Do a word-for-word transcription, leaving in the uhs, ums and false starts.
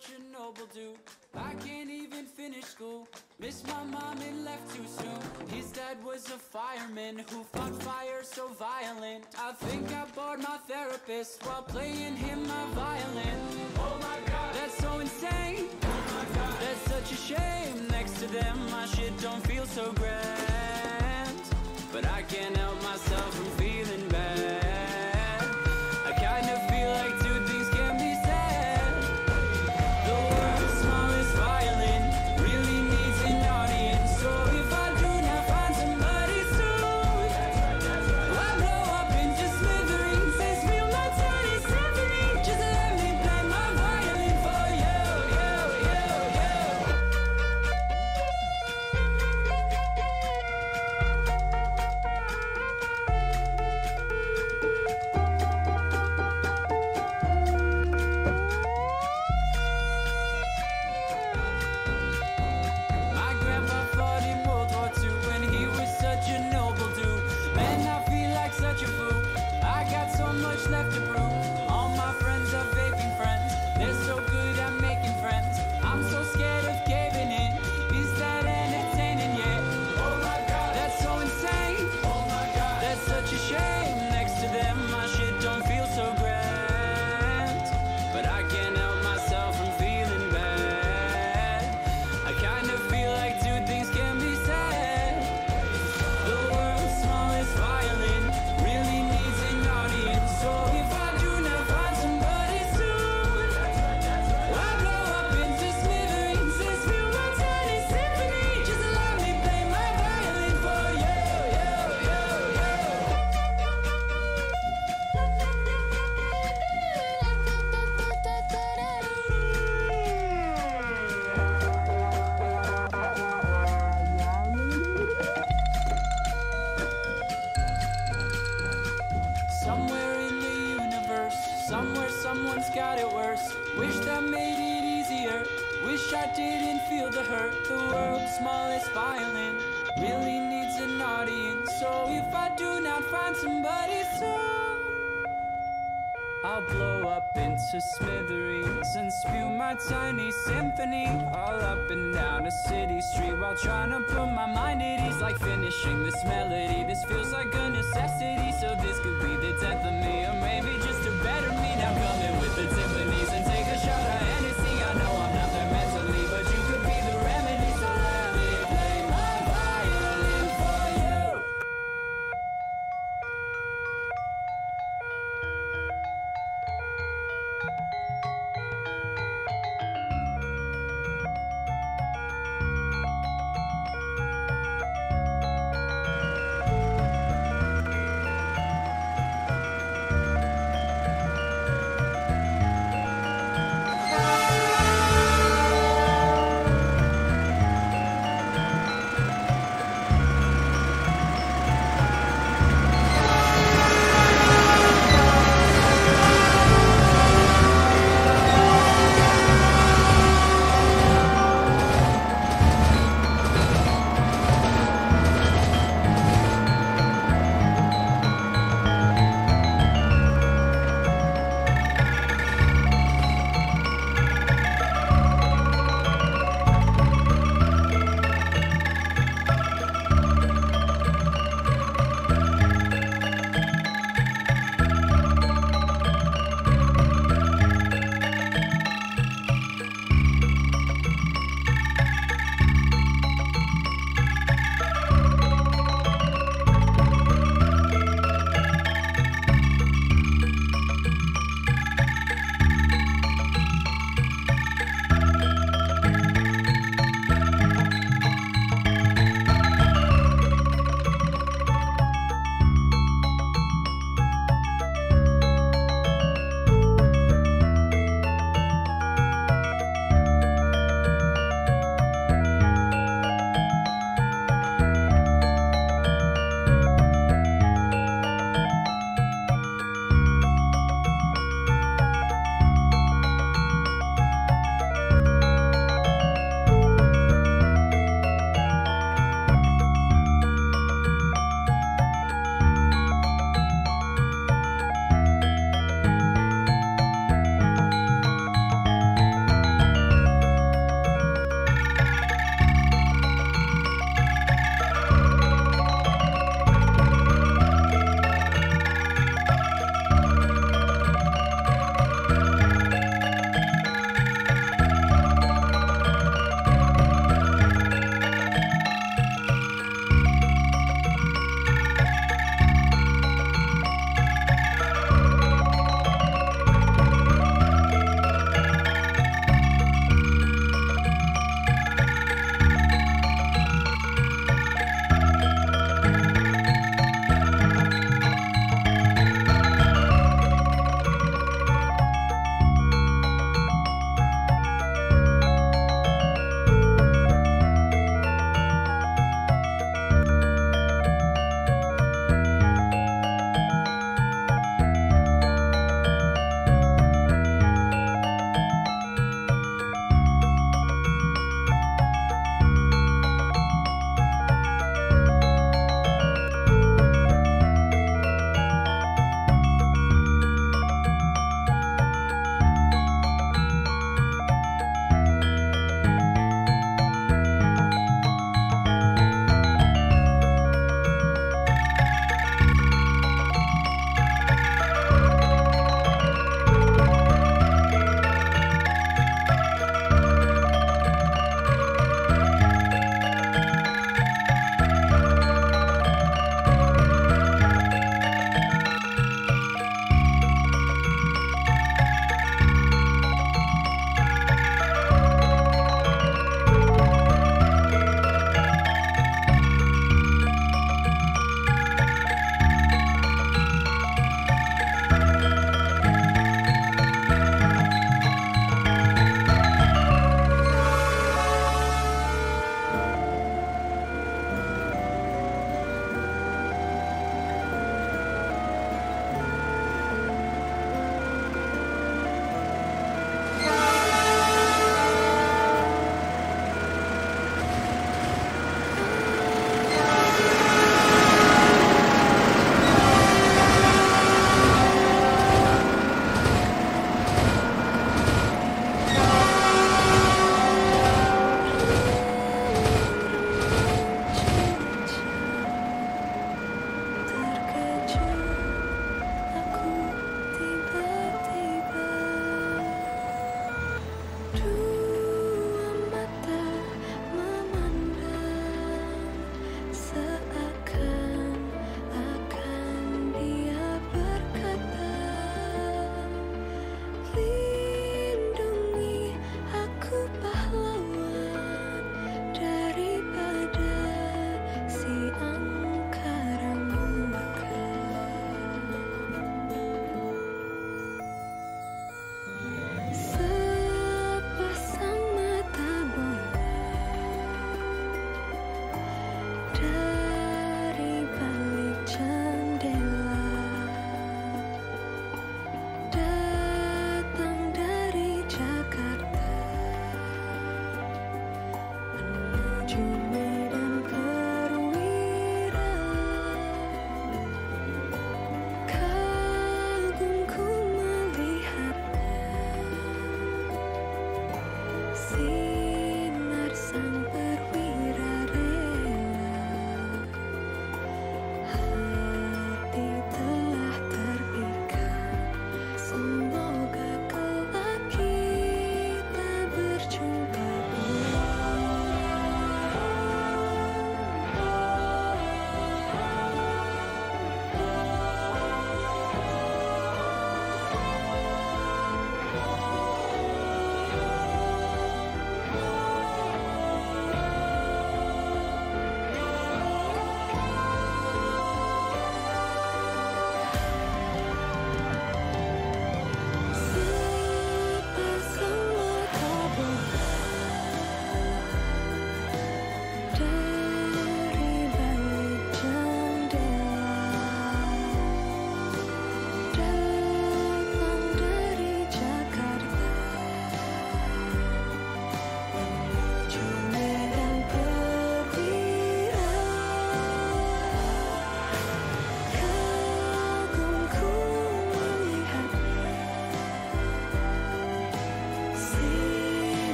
such a noble dude. I can't even finish school. Miss my mom and left too soon. His dad was a fireman who fought fire so violent. I think I bored my therapist while playing him my violin. Oh my god, that's so insane. Oh my god, that's such a shame. Next to them my shit don't feel so grand, but I can't help myself from feeling bad. I kind of feel like two things can be said. The world's smallest violin really needs an audience. So if I do not find somebody soon, I'll blow up into smithereens and spill my tiny symphony. Just let me play my violin for you, you, you, you. My grandpa fought in World War Two and he was such a noble dude. Man, I feel like such a fool. I got so much left to prove. All my friends are vaping friends. They're so good at making friends. I'm so scared of caving in. Is that entertaining yet? Oh my god, that's so insane. Oh my god, that's such a shame. Next to them my shit don't feel so grand, but I can't help myself from feeling bad. I kind of feel like two things can be said. The world's smallest violin really needs an audience. So if I do not find somebody soon, I'll blow up into smithereens and spill my tiny symphony. Just let me play my violin for you, you, you, you. Somewhere in the universe, somewhere someone's got it worse. Wish that made it easier. Wish I didn't feel the hurt. The world's smallest violin really needs an audience. So if I do not find somebody soon, I'll blow up into smithereens and spew my tiny symphony all up and down a city street while trying to put my mind at ease. Like finishing this melody, this feels like a necessity. So this could be the death of me, or maybe just a better me. Now come in with the timpanis and take a shot of Hennessy. I know I'm not there mentally, but you could be the remedy. So let me play my violin for you.